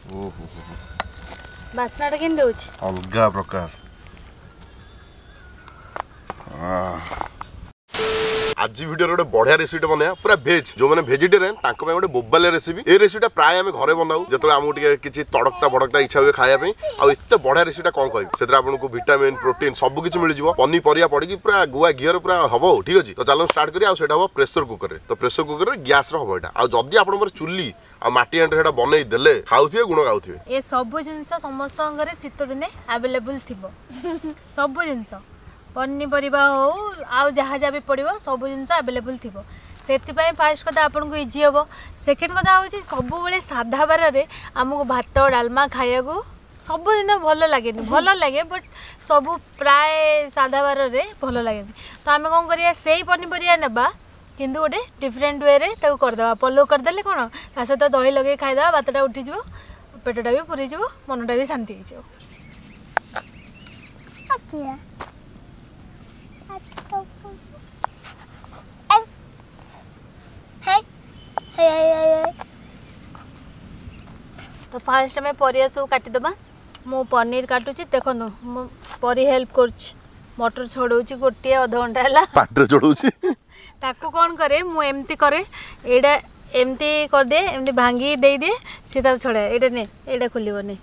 ओहो बास्नाटा केन देउछ अलगा प्रकार आज वीडियो गोटे बढ़िया रेसिपी बनाया पूरा भेज जो मैंने भेजिटेरियन गोटे बोबालिया रेसिपी ए रेसिपीटा प्राय आम घरे बनाऊ जो आमको किसी तड़कता बड़कता इच्छा हुए खायापी आते बढ़िया रेसिपीटा कौन कह से आपको विटामिन प्रोटीन सब किसी मिल जाए पनीपरिया पड़ी पूरा गुआ घीर पूरा हम ठीक अच्छे तो चलो स्टार्ट करिए हम प्रेसर कुकर तो प्रेसर कुकर गैस हम यहाँ आदि आप चुली माटी हांडी से बनई देले खाऊे गुण गाऊे ये सब जिनस समस्त शीत दिने अवेलेबल थी सब जिनस पनीपरिया हो आउ जहाँ जहाँ भी पड़ो सब जिनस अवेलेबल थी से फास्ट कथा आपको इजी हम सेकेंड कथा हूँ सब साधा बार आमको भात डालमा खाया सब दिन भल लगे भल लगे बट सब प्राय साधा बार भल लगे तो आम कौन करिया से पनीपरिया नेबा किंतु गोटे डिफरेंट वे रे ताको करदेबा पलो करदेले कौन ता सहित दही लगे खाईदेबा भातटा उठीज पेटटा भी पुरीज मनटा भी शांति हो तो फास्ट में परिया सब काटिदेबा मु पनीर काटुची देखो मु परी हेल्प करुची मटर छड़ाऊँ गोटे अध घंटा है पाटर छड़ाऊँ ताकू कौन करे मु एमती करे एडा एमती कर दे एमती भांगी दे दे सी तार छड़ा एडा ने एडा खोलिबनी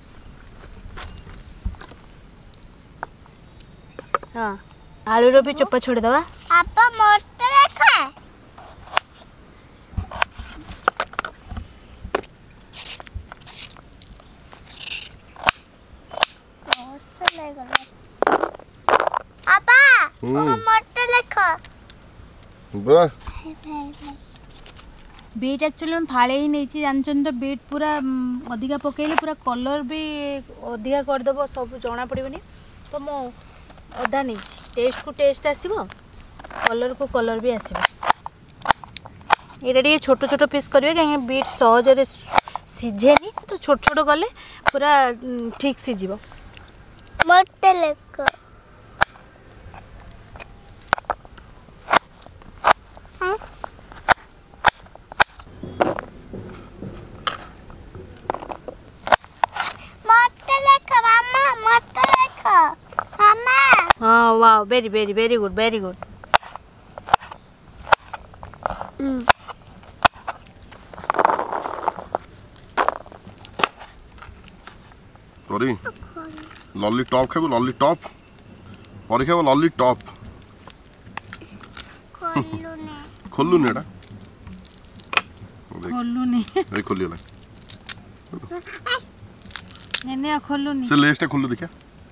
हां आलू रो भी चोपा छोड़ दवा आपा मटर रखा आपा मटर रखा वाह बीट एक्चुअली फाड़े ही नहीं जानछन तो बीट पूरा अधिका पकेले पूरा कलर भी अधिका कर देबो सब जाना पड़िबनी तो मो अदा नहीं टेस्ट को टेस्ट आसीबो कलर को कलर भी आसीबो एटा छोट छोट पीस करिवे कहीं बीट सहज रे सिझेनी तो छोट छोट गले पूरा ठीक सिझिबो मटर रखा हाँ वाह very very very good very good sorry lollipop खाबो लॉलीटॉप परी खाबो लॉलीटॉप खोलू ने एटा खोलू ने ए खोलियो ने ने खोलू ने से लेस्टा खोलू देखिया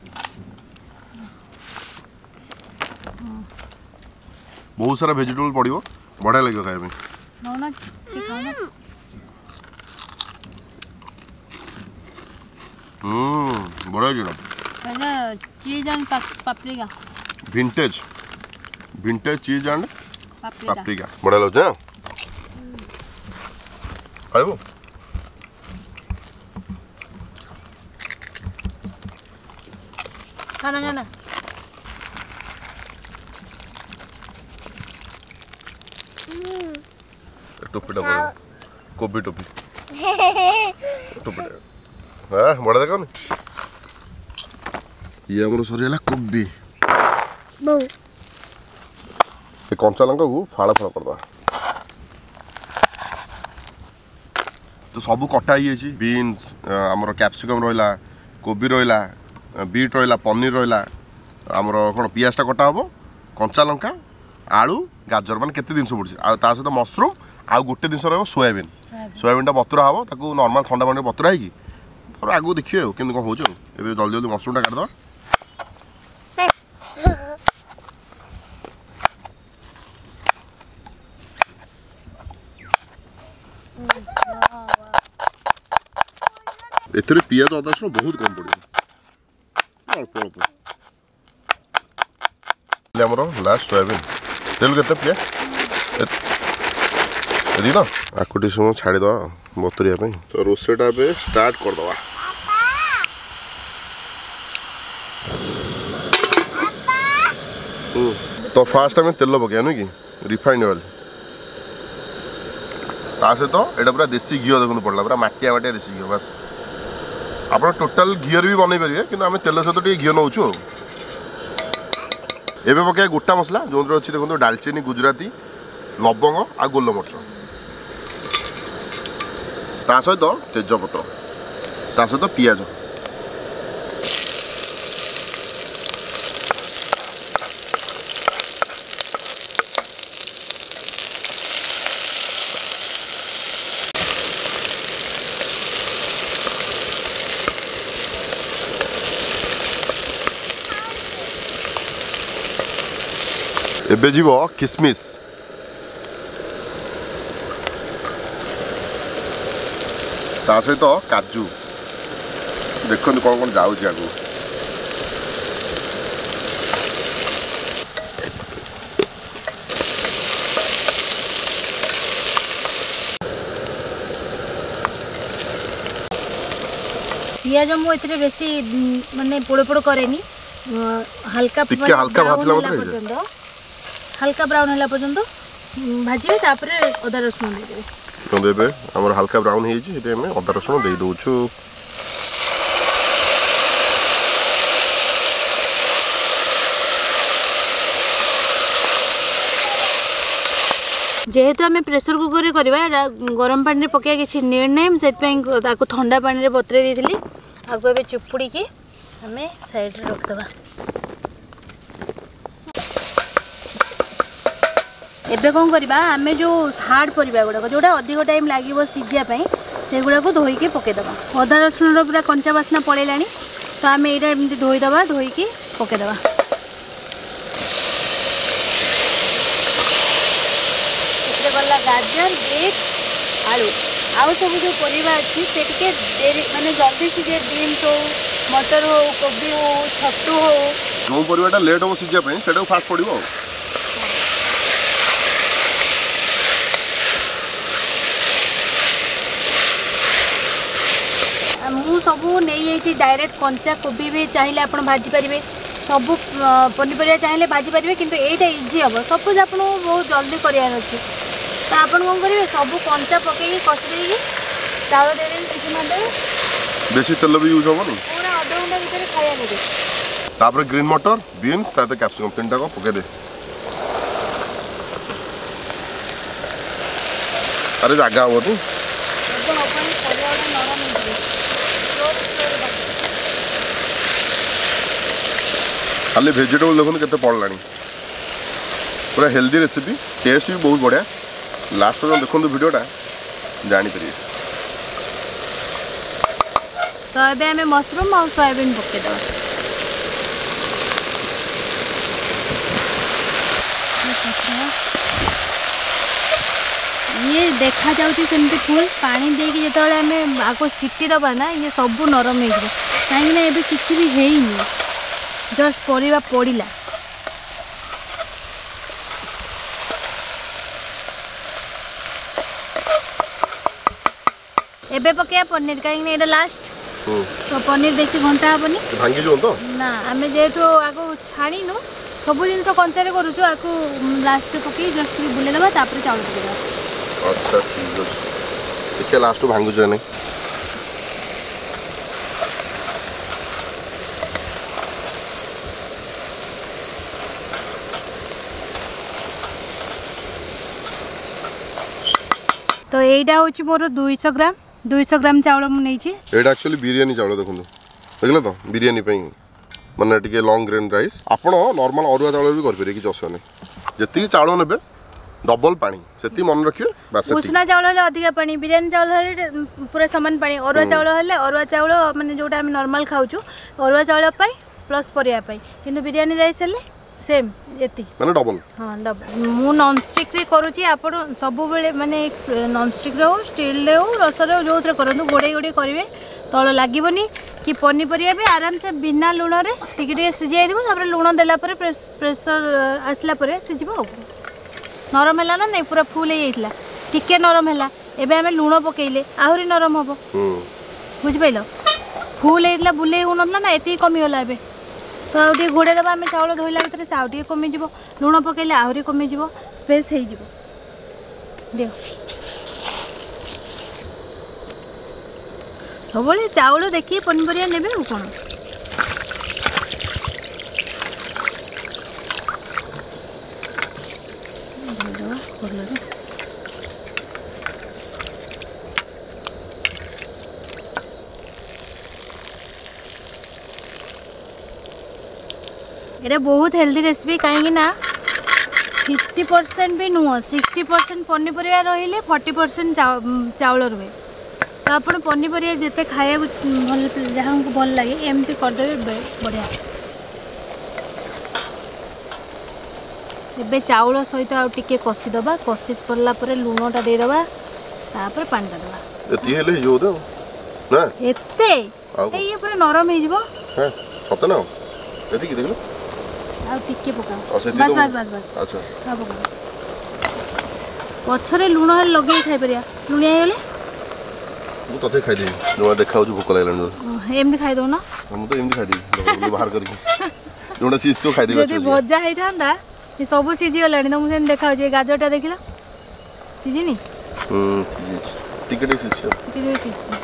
बहुत सारा वेजिटेबल पड़ो बढ़िया लगे खाया ना बढ़िया जोड़ा cheese and paprika vintage cheese and paprika बढ़िया लगे खाइबो खाना टोपीटा कोबी टोपी टोपीटा हाँ बड़ा देखा ये आमर सरीगला कोबी कंचा लंका को फाड़ फाड़ करदा तो सब कटा ही बीन्स आमर कैप्सिकम रहा कोबी रहा बीट रहा पनीर रहा आमर कौन पियाजटा कटा हम कंचा लंका आलू गाजर मान केते दिन पड़ी सहित मशरूम आउ गोटे जिन सोयाबीन सोयाबीनटा बतुरा हम ताकू नॉर्मल ठंडा पानी बतुरा है आगू देखिए कि कौन हो जल्दी जल्दी मशरूमटा काटिदेवा एथरे पियाज अदा रसुण बहुत कम पड़ो अल्प अल्प आमर लास्ट सोयाबीन तेल के पिया ना आकुटी समय छाड़ीद बतुरिया तो रोषेटा स्टार्ट करदे तो फास्ट आम तेल पकड़ा नुह कि रिफाइंड ऑयल ता सहित यहाँ पूरा देसी घी देखते पड़ा पूरा माटिया माटिया देसी घी बस आप टोटाल घीर भी बनई पारे कि आम तेल सहित घी नौचु एवं पकाया गोटा मसला जो अच्छी देखो डालचीनी गुजराती लवंग आ गोलमरिच ता सहित तेजपत्र ता सहित पियाज एबे जीव किसमिस ता सहित काजू देखो कौन कौन जाऊँगी आगू पियाज मुझे बेसी माने पोड़ पोड़ करे हल्का हल्का ब्राउन है पर्यंत भाजी अदा रसुण देदेवे तो हल्का ब्राउन हो अदा रसुण दे दौचु जेहेतु आम प्रेसर कुकर करवा गरम पानी पकड़ा किसी नीड ना से ठंडा पानी बतरे दी आगे ए चुपुड़ी की आम साइड रखिदे एबे कौन करवा आम जो हार्ड परिबा गुड़ाक जोटा अधिक टाइम लगे सीझापी से गुड़ाक धोईकी पकईदे अदा रसुण पूरा कंचा बास्ना पड़ेगा तो आम यहाँ एमती धोईदे धोईकी पकईदे गला गाजर बीट आलू आउ सब जो परिबा अच्छी से देरी माने जल्दी सीझे बीन्स हो मटर हो कोबी हो छतु हो जो परिबाटा लेट हो सीझापी से फास्ट पड़ो मु सबू नहीं डायरेक्ट कंचा कोबी भी चाहिए आप भाजी पारे सबू पनीपरिया चाहिए भाजी पारे कि यहाँ इजी हम सपोज आप बहुत जल्दी करार अच्छे तो आप कौन करेंगे सबू कंचा पकई कषि चाउल दे सीटी मारदे बेसी तेल भी यूज होनी पूरा अध घंटा भितर खाया देते तापर ग्रीन मटर बीन्स ताते कैप्सिकम तीनटा को पके दे अरे जागा हो तू खाली वेजिटेबल देखो केते पड़लानी पूरा हेल्दी रेसिपी टेस्ट भी बहुत बढ़िया लास्ट पर्यटन देखो वीडियोटा जानीपर तो ये आम मशरूम और सोयाबीन पकईदे ये देखा जाऊँगी सेमती फुल पानी देकी जो आम आग सीटी दबा ना ये सब नरम हो कहीं ये किसी भी है जस्ट परिबा पड़िला एबे पकया पनीर कहीं एटा लास्ट तो पनीर बेसी घंटा हेनी भांगी जो तो ना आम जेहेतु आगो छाणीनु सब जिन कंचारे करूँ आपको लास्ट पकई जस्ट बुले देवा चाउल पकईदेवा अच्छा ठीक अच्छे देखिए लास्ट भांगुच नहीं तो यहीटा हूँ मोर 200 ग्राम चाउल मुझे एक्चुअली बिरियानी चाउल देखो देखल तो बिरियानी माने टिके लॉन्ग ग्रेन राइस आप नॉर्मल अरुआ चाउल भी करेंगे किसी असुविधा नहीं जी चाउल ने डबल पानी से मन रखिए उष्णा चाउल हेल्ले अधिक पानी बिरियानी चाउल हेल्ले पूरा सामान पानी अरुआ चाउल हेल्ले अरुआ चाउल माने जोटा आम नॉर्मल खाऊँ अरुआ चाउल प्लस परिया कि बिरियानी राइस हेल्ले सेम एति माने डबल हाँ डबल मु नॉन स्टिक रे करूची आपण सब बेले माने नॉन स्टिक रे हो स्टील रे हो रस रे जो उतरे करनु गोडे गोडे करिवे तळ लागिबनी कि पनी परिया भी आराम से बिना लूण रे टिके टिके सिझाई दिबो तापर लूण देला परे प्रेशर आसला परे सिझिबो नरम हैला ना नहीं पूरा फुल हो जाइतला टिके नरम हैला एबे हमें लूण पकेइले आहुरी नरम हबो बुझ पाइलो फुल होइतला बुले हो न ना एति कमी होला एबे तो आउटे घोड़े दबा आम चाउल धोइला भितर से आउटे कमिज लुण पकेले आहरी कमिज स्पेस हो सब चाउल देखिए पनीपरिया नेबे और कौन ये बहुत हेल्दी रेसिपी कहीं ना 50% भी नुह 60% पनीपरिया रही 40% चाउल रुए तो आप पनीपरिया जिते खाया भल जहाँ को भल लगे एमती करदे बढ़िया एबे चाउल सहित आउ टिके कषिदबा कषि पड़ला पर लुणटा देदबा तापर पानीटा देबा एती हेले जो दे ना एते ये पूरा नरम हे जिवो हां सत ना एती की देखलो आउ टिके पका बस बस अच्छा हां पका पछरे लुण लगे खाई परिया लुणिया गले मु तते खाई दे जो देखा जो भूख लागलानी एमती खाई दो ना हम तो एमती खाई दे बाहर करके जोडा चीज तो खाई दे जदि भजा हेई थांदा ये सब सिझी गलानी तो मुझे देखा गाजरटा देखला सिझिनी टिके सिझी टिके सिझी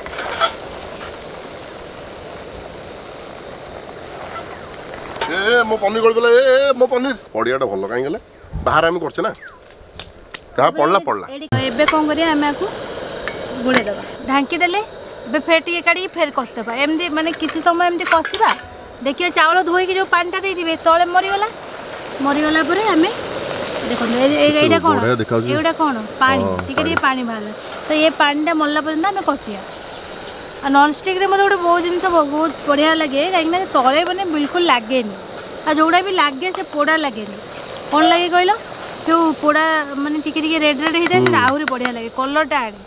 ए मो पनीर गल बोला ए मो पनीर पड़ियाटा भल काई गले बाहर हम करछे ना कहा पड़ला एबे कोन करिया हम आकू गुड़े दबा ढांकी देले बे फेर टिके काडी फेर कस दबा एमदी माने किछि समय एमदी कसिबा देखियो चावल धोई के जो पानीटा देई दिबे तळे मरी गला परे हमें देखो एटा कोन एटा कोन पानी टिके टिके पानी बाहर तो ये पानीटा मल्ला पर्यंत हमें कसिया आ नॉन स्टिक रे मते गोटे बहुत जिनस बहुत बढ़िया लगे कहीं तले मैंने बिल्कुल लगे आ जोड़ा भी लगे से पोड़ा लगे कौन लगे कहल जो पोड़ा माने टिके टिके रेड रेड होता है आहरी बढ़िया लगे कलरटा आने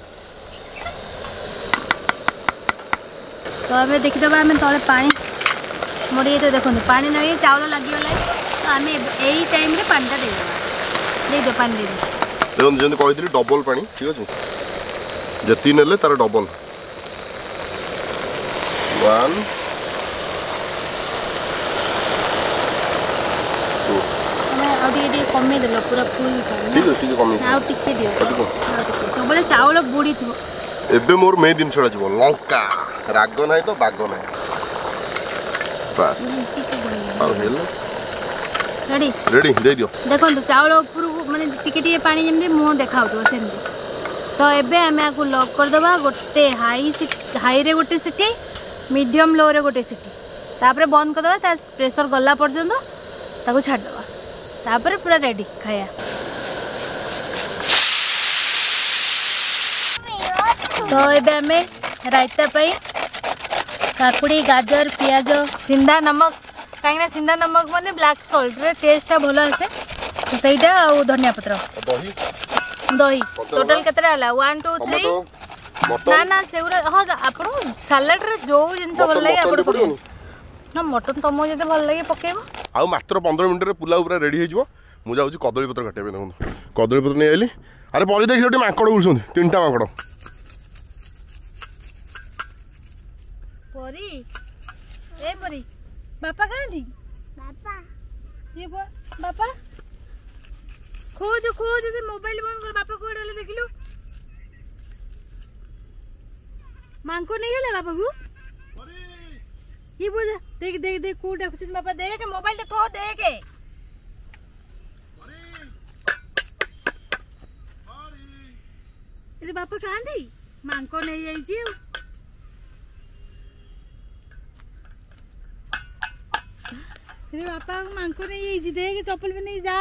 तो आम देखीदे आम तले पानी मरी तो देखो पानी नहीं चाउल लगिगला तो आम यही टाइम रे पानीटा दे पानी दे देखो जंती कही डबल पानी ठीक अच्छे जति नेले तार डबल 1 2 कमे देल पूरा फुल ठीक है ठीक कमे आ टिके दियो सब चाउल बुड़ी थो एबे मोर मेन दिन छड़ा जीव लंका राग नाही तो बाग नाही बस और हेल रेडी रेडी दे दियो देखो चाउल ऊपर माने टिके टिके पानी जेमदी मुंह देखाउ तो सेमदी तो एबे हमें आकु लॉक कर देबा गोटे हाई रे गोटे सिटी मीडियम लो रे गोटे सिटी तापर बंद कर देबा ता प्रेशर गला पर्यंत ताको छाड़ देबा तापर पूरा रेडी खाया तो एबे हमें रायता पई काकुड़ी गाजर पियाज सिंधा नमक कहीं सिंधा नमक माने ब्लैक सॉल्ट रे टेस्ट भलो आसे तो सहीटा आ धनिया पत्र दही दही टोटल केतरा हला 1 2 3 ना ना सेउरा हां आपन सलाड रे जो जिंस भल लागे आपन पके ना मटन तमो जते भल लागे पकेबो आ मात्र 15 मिनिट रे पुलाव पूरा रेडी हे जिवो मु जाउची कदली पत्र काटेबे देखो कदली पत्र नै आइली अरे परी देखि ओटी माकड़ उलछन तीनटा माकड़ परी ए परी बापा कहां थी बापा ये बापा खोज खोज से मोबाइल बंद कर बापा कोड वाले देखिलु मांको नहीं गला बापा को ये बोल देख देख देख कोड कुछ बापा देख मोबाइल तो थो देख अरे बापा कहां थी मांको नहीं आई छी अरे बापा मांको नहीं आई छी देख चप्पल भी नहीं जा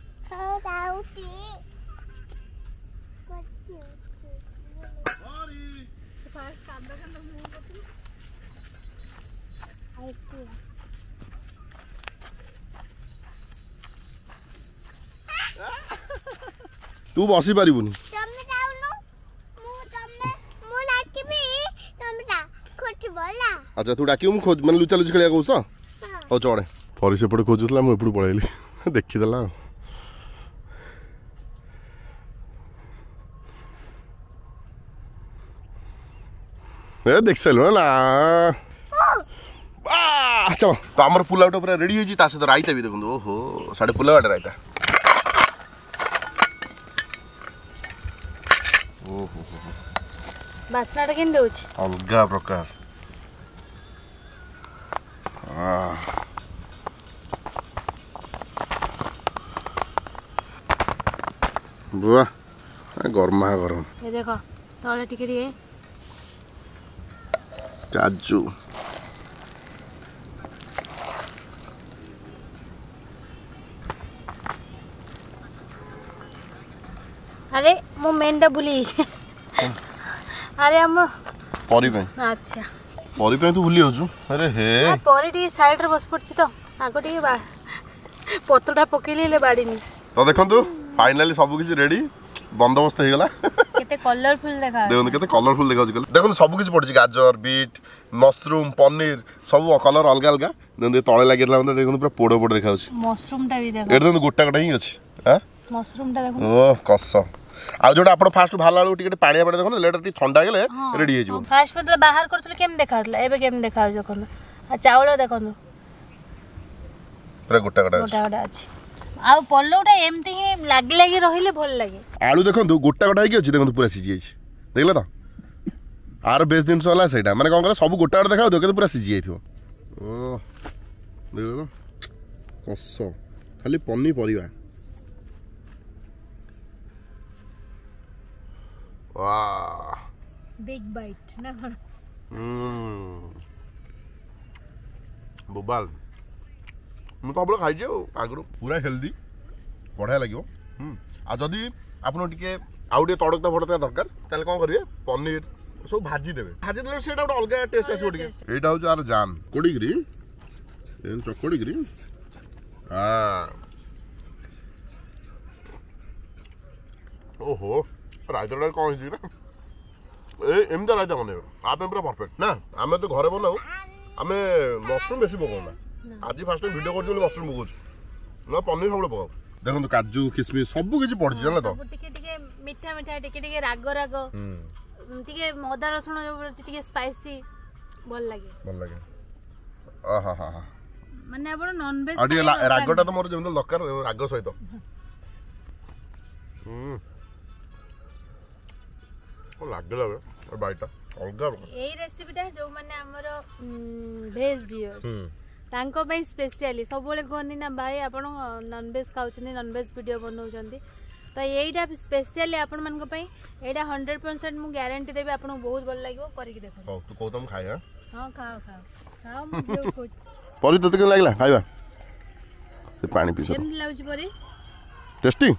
तू बसी पारिबुनी अच्छा तू डाकी मु खोज मन लुचा लुची खेलिया कहूस तो हो चढ़े परी सेपटे खोजुला मु एपटू पळैली देखिदेला ए देख सलो ना चलो तो आमर पुलावटा पूरा रेडी हो ता सहित रायता भी देखो ओहो साडे पुलावटा रायता ओहो ବାସ୍ନାଟା କେମିତି ଦେଉଛି अलगा प्रकार बुआ गरमा गरम ये देखो तले टिके टिके काजू अरे मो मेनटा भूली अरे हम परी पे अच्छा परी पे तू भूली होजु अरे हे परी टी साइड रे बस पड़छि तो आगो टी पत्रटा पकेले बाड़ीनी तो देखंतु फाइनली सब किछ रेडी बंदोबस्त हे गला केते कलरफुल देखा देखंतु केते कलरफुल देखाउछ कल देखंतु सब किछ पड़छि गाजर बीट मशरूम पनीर सब कलर अलग अलग देखंतु तळे लागिरला मतलब देखंतु पूरा पोड़ो पोड़ो देखाउछ मशरूम टा भी देखो एटा देखंतु गोटा गोटा ही अछि हां मशरूम टा देखो ओ कस आ जोटा आपण फास्ट भाला वाला टिके पानिया पड़े देखो लेटर टी ठंडा गेले रेडी हे जिवो फास्ट मतलब बाहर करथले केम देखाउतला एबे केम देखाउ जखन आ चावल देखनु पूरा गोटा गोटा गोटा गोटा अछि आ पल्लोटा एमती ही लागी लागी रहिले भल लागे आलू देखंतु गोटा गोटा ही अछि देखंतु पूरा सिझी जाइछ देखला त आर बेस दिन सला सेटा माने कोन करे सब गोटा गोटा देखाउ दो के पूरा सिझी जाइथियो ओ देखला कस खाली पन्नी परिवा वाह बिग बाइट ना कोन बोबाल मु तो खाई जे आगरो पूरा हेल्दी बढ़िया लगियो आ जदी आपन टिके आउ टिके तड़कता फड़कता दरकार ताले कोन करिवे पनीर सब भाजी देले सेटा ଗୋଟେ अलगा टेस्ट आसी टिके एटा हो यार जान कोडी गिरी एन चकोडी गिरी ओहो रायता कौन है ना एमती रायता बनेबे आप पूरा परफेक्ट ना आमे तो घरे बनाऊ आमे मशरूम बेसी पकाउना आज फास्ट टाइम वीडियो करछ मशरूम पकाउछ ना पनीर सब पकाऊ देखो काजू किशमिश सब किछ पड़ जानला तो टिके टिके मीठा मीठा टिके टिके राग राग टिके अदा रसुण टिके स्पाइसी भल लागे आहा हा हा माने आपण नॉन वेज आडी रागटा तो मोर जेमन दरकार राग सहित ओ लागला बे बाइटा अलगा एई रेसिपीटा जो माने हमर भेज व्यूअर्स तांको पई स्पेशली सब बेले कहनी ना भाई आपण नॉन वेज खाउछनी नॉन वेज वीडियो बनाउछंती तो एईटा स्पेशली आपण मन को पई एटा 100% मु गारंटी देबे आपण बहुत भल लागो करि के देखो तू को तुम खाया हां खाओ मु जेउ को परी तते के लागला खाइबा से पानी पी केम लाउछ परी टेस्टी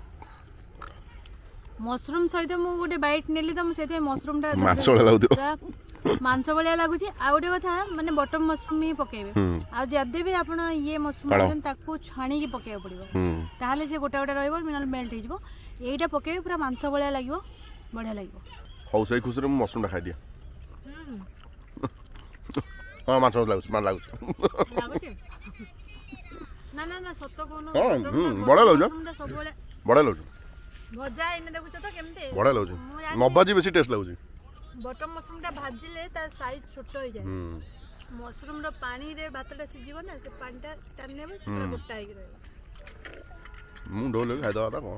मशरूम सहित मु गोटे बाइट नेली तो मु सेते मशरूम टा मांस वाला लाउ मांस भलिया लागुची आ गोटे कथा माने बटम मशरूम ही पकेबे आ जदे भी आपण ये मशरूम जन ताको छाणी के पकेबे पड़िबो ताहाले से गोटा गोटा रहइबो मिनल मेल्ट हिजबो एटा पकेबे पूरा मांस भलिया लागिबो बढ़िया लागिबो हौ सही खुश रे मशरूम खा दिया हां मांस लागुच ना सत्तो कोनो बड़ा लागुच बड़ा लागुच भजा इने देखुछ तो केमते बड़ा लागुच नबाजी बेसी टेस्ट लागुच बटम मशरूम टा भाजिले तार साइज छोट हो जाय मशरूम रो पानी रे भातटा सिजिबो ना से पानीटा टानेबो से गोटा ही रहबो मु डोले खाइ दवा ता को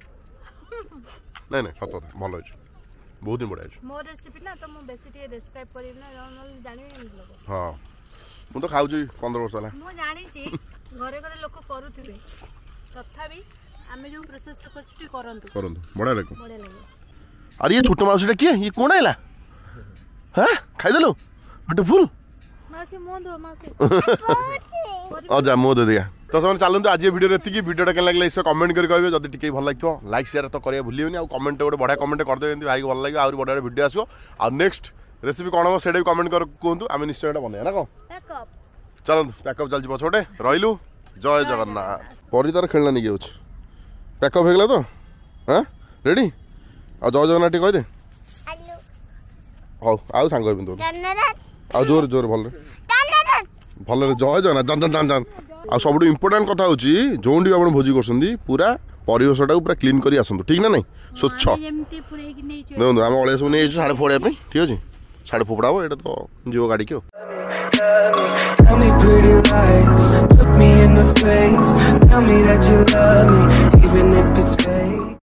नहीं सत भल होछ बहुत ही बड़ा होछ मोर रेसिपी ना तो मु बेसी टे डिस्क्राइब करिब ना नॉर्मल जानि लोग हां मु तो खाउची 15 वर्ष होला मु जानि छी घरे घरे लोक करूथिबे तथापि आमे जो प्रोसेस करछि करंतु बड़ा लगे अरे ये छोटा माउसीटा किए ये कोण आइला हां खाइ देलो बट फुल मासी मो दो मासी जा मो दे दिया तो सब चलते आज ये वीडियो एति वीडियोटा के लागले इसे कमेंट कर कहबे जदी टिके भल लागतो लाइक शेयर तो करिया भूलियोनी आ कमेंट गोटे बढ़िया कमेंट कर देबे भाई भल लागियो और बढ़िया वीडियो आसो आ नेक्स्ट रेसिपी कोन हो सेडे भी कमेंट कर कोंतु आमे निश्चय एटा बने ना को पैकअप चलନ୍ତୁ पैकअप चल पछोटे रहिलु जय जगन्नाथ परिदार खेलना नहीं गयो पैकअप हो गला तो हां रेडी आ जय जगन्नाथ कह दे आलू हाउ आउ सांग बिंदु धन्यवाद आ जोर जोर भल भल जय जगन्नाथ जन जन जन आ सबटु इंपोर्टेंट कथा होची जोंडी आपण भोजी करसंदी पूरा परिवेशटा पूरा क्लीन करी आसंतु ठीक ना नहीं स्वच्छ एमती पुरे कि नहीं देखो आम अलिया सब नहीं साढ़े फोड़ा ठीक अच्छे साढ़े फोपड़ा ये तो जीव गाड़ी के Tell me pretty lies, look me in the face, tell me that you love me, even if it's fake.